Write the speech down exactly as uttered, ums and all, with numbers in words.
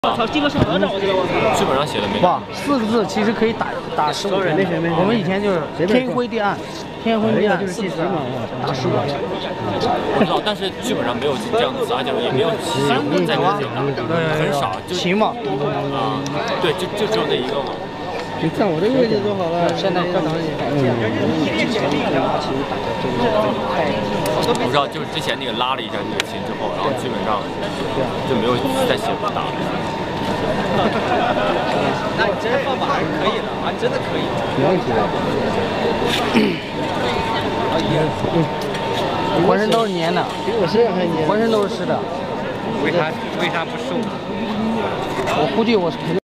我操，这个是合掌，我这个我操。 剧本上写的没。 哇，四个字其实可以打打十五分。我们以前就是天灰地暗，天灰地暗四个字打十五分。 我知道，但是剧本上没有这样的词，而且也没有三个在这写的，很少，就秦嘛。 啊，对，就就只有那一个嘛。 你看我这个位置多好了， 现在课堂也改变了。 我不知道，就是之前那个拉了一下那个琴之后，然后基本上就没有再写过打了。 那你这方法还是可以的啊，真的可以。 没问题的。 浑身都是粘的， 比我身上还粘。 浑身都是湿的。 为啥为啥不瘦？ 我估计我是肯定。